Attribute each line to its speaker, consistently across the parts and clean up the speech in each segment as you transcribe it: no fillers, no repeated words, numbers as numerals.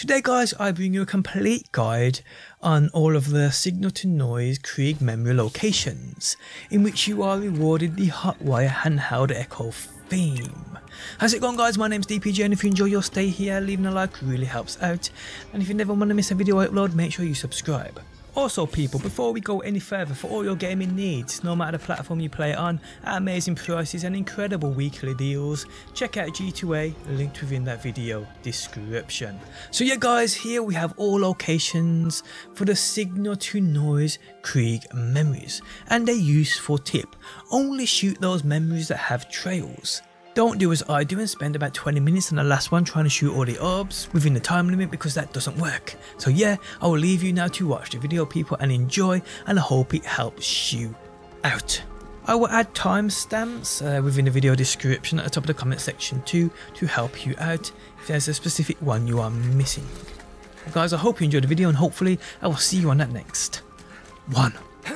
Speaker 1: Today guys, I bring you a complete guide on all of the Signal to Noise Krieg memory locations, in which you are rewarded the Hotwire handheld Echo theme. How's it going guys? My name's DPJ, and if you enjoy your stay here, leaving a like really helps out, and if you never want to miss a video I upload, make sure you subscribe. Also people, before we go any further, for all your gaming needs, no matter the platform you play it on, at amazing prices and incredible weekly deals, check out G2A, linked within that video description. So yeah guys, here we have all locations for the Signal to Noise Krieg memories, and a useful tip: only shoot those memories that have trails. Don't do as I do and spend about 20 minutes on the last one trying to shoot all the orbs within the time limit, because that doesn't work. So yeah, I will leave you now to watch the video people and enjoy, and I hope it helps you out. I will add timestamps within the video description at the top of the comment section too, to help you out if there's a specific one you are missing. Guys, I hope you enjoyed the video, and hopefully I will see you on that next one.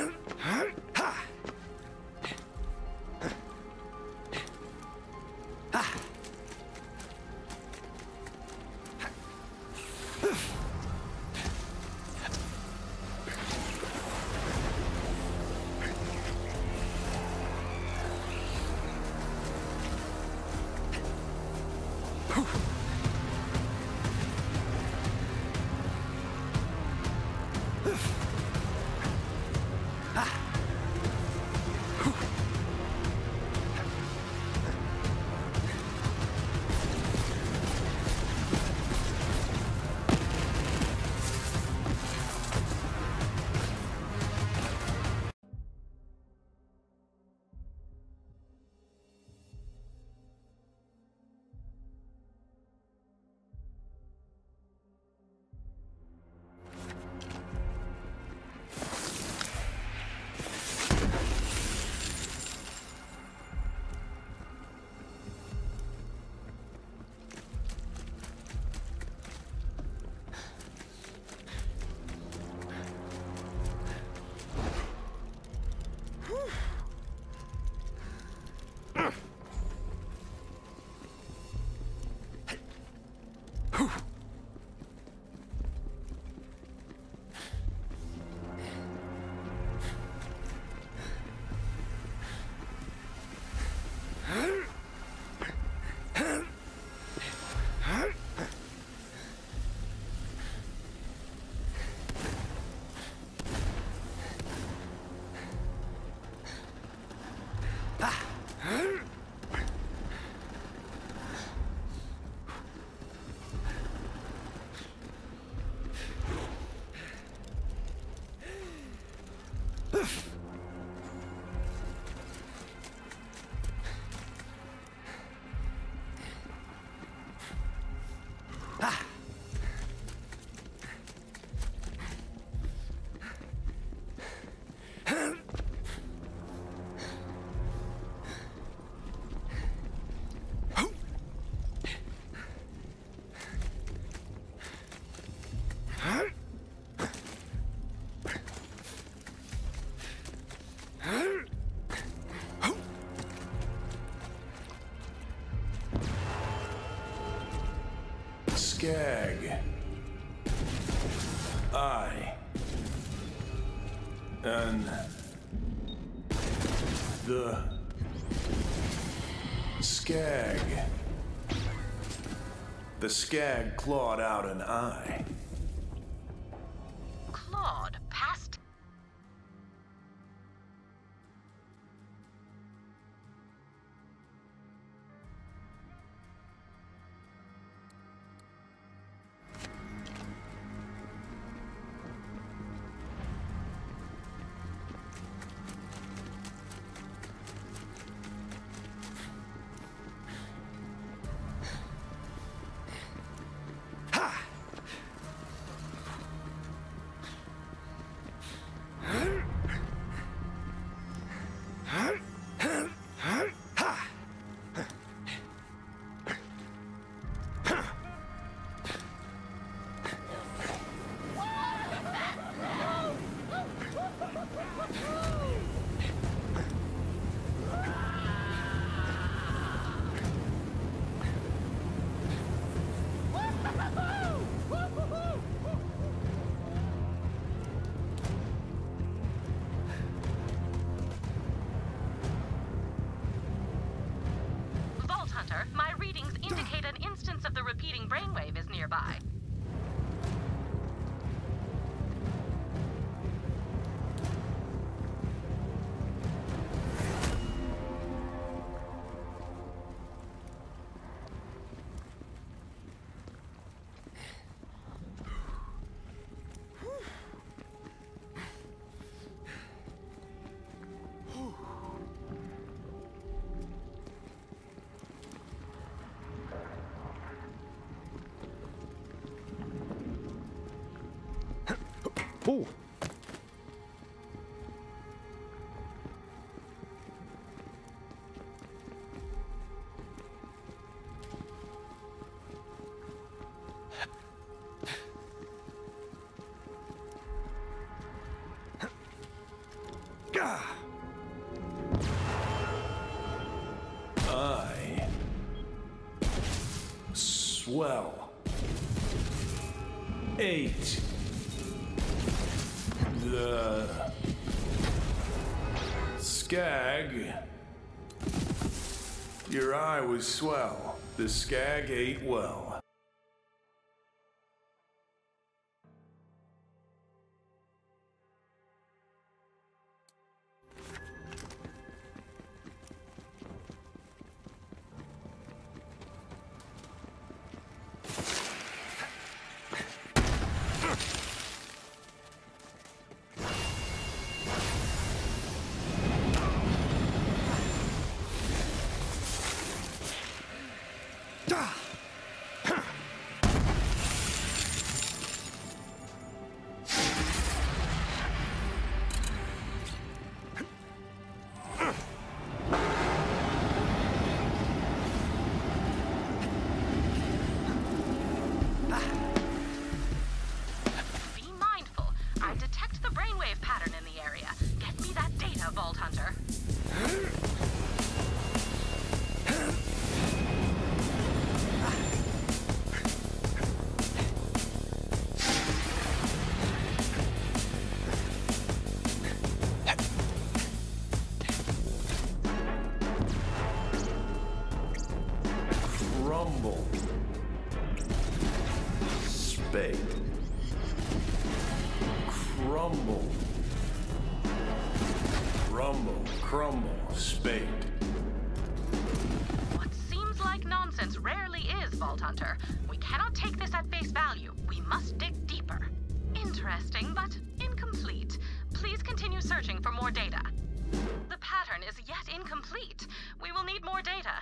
Speaker 2: Skag. I. And the Skag. The Skag clawed out an eye.
Speaker 3: Claude, past. nearby.
Speaker 4: Oh!
Speaker 2: I swell. 8. The skag. Your eye was swell. The skag ate well.
Speaker 3: Be mindful. I detect the brainwave pattern in the area. Get me that data, Vault Hunter.
Speaker 2: Rumble. Spade. Crumble. Rumble, crumble, spade.
Speaker 3: What seems like nonsense rarely is, Vault Hunter. We cannot take this at face value. We must dig deeper. Interesting, but incomplete. Please continue searching for more data. The pattern is yet incomplete. We will need more data.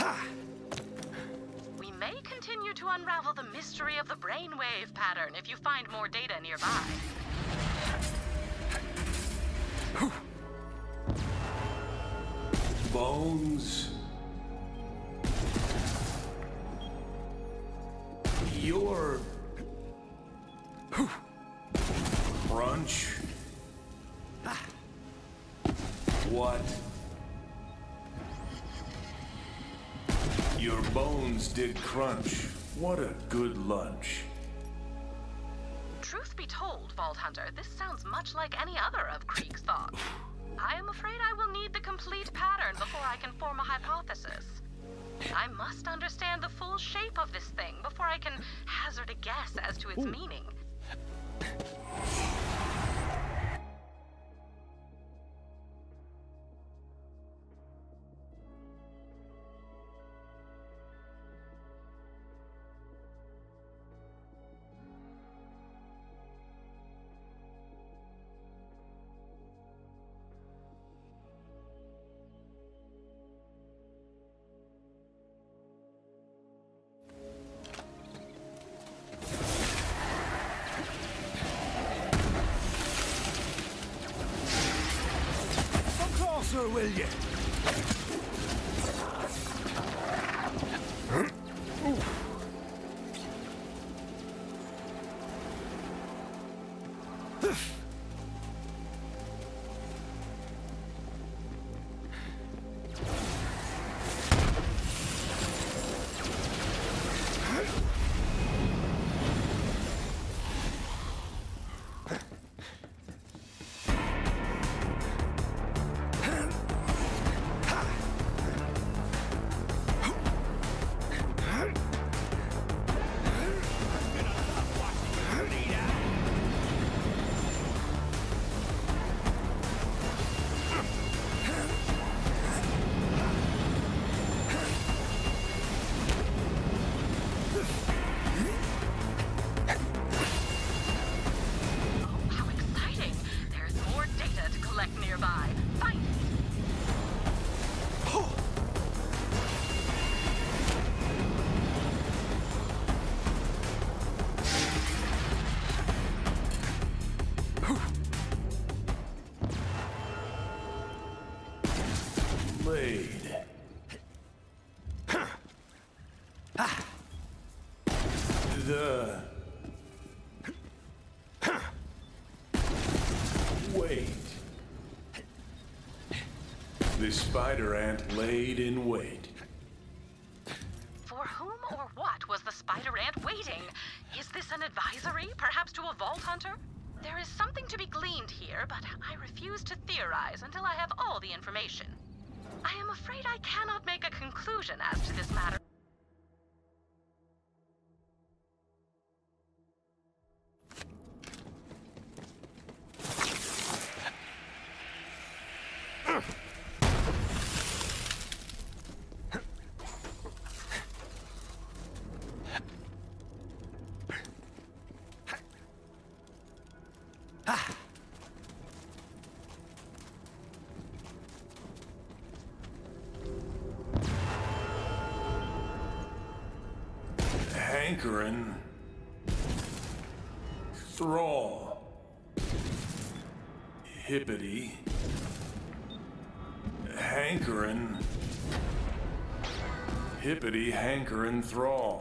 Speaker 3: We may continue to unravel the mystery of the brainwave pattern if you find more data nearby.
Speaker 2: Bones. Your crunch. What? Your bones did crunch. What a good lunch.
Speaker 3: Truth be told, Vault Hunter, this sounds much like any other of Krieg's thoughts. I am afraid I will need the complete pattern before I can form a hypothesis. I must understand the full shape of this thing before I can hazard a guess as to its meaning.
Speaker 4: Closer, will you?
Speaker 2: Wait. The spider ant laid in wait.
Speaker 3: For whom or what was the spider ant waiting? Is this an advisory, perhaps to a Vault Hunter? There is something to be gleaned here, but I refuse to theorize until I have all the information. I am afraid I cannot make a conclusion as to this matter.
Speaker 2: Hankering. Thrall. Hippity. Hankering. Hippity, hankering, thrall.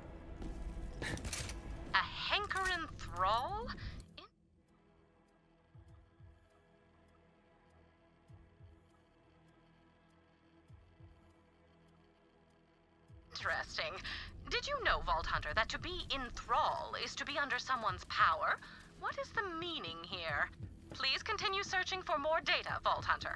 Speaker 3: A hankering thrall? Interesting. Did you know, Vault Hunter, that to be in thrall is to be under someone's power? What is the meaning here? Please continue searching for more data, Vault Hunter.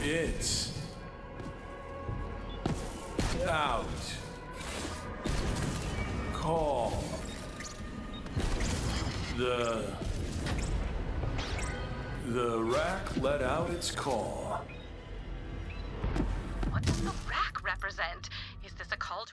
Speaker 2: It's out. Call. The rack let out its call.
Speaker 3: What does the rack represent? Is this a call to...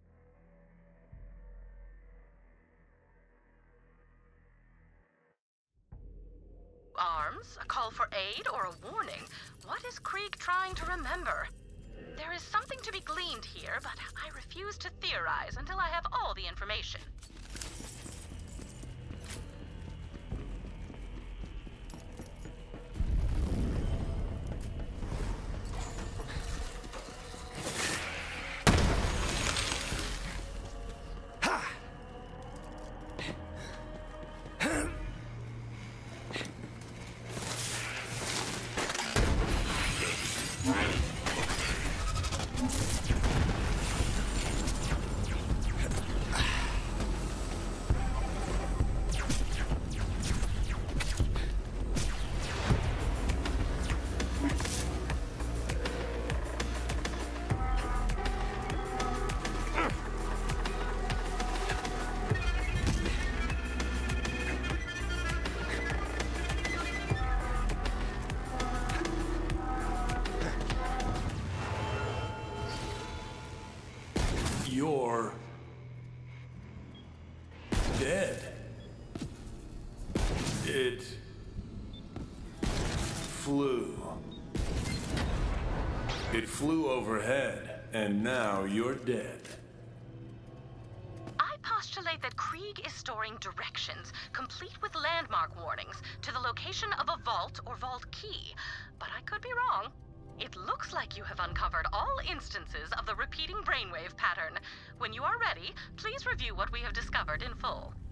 Speaker 3: arms? A call for aid or a warning? What is Krieg trying to remember? There is something to be gleaned here, but I refuse to theorize until I have all the information.
Speaker 2: You're dead. It flew. It flew overhead, and now you're dead.
Speaker 3: I postulate that Krieg is storing directions, complete with landmark warnings, to the location of a vault or vault key. But I could be wrong. It looks like you have uncovered all instances of the repeating brainwave pattern. When you are ready, please review what we have discovered in full.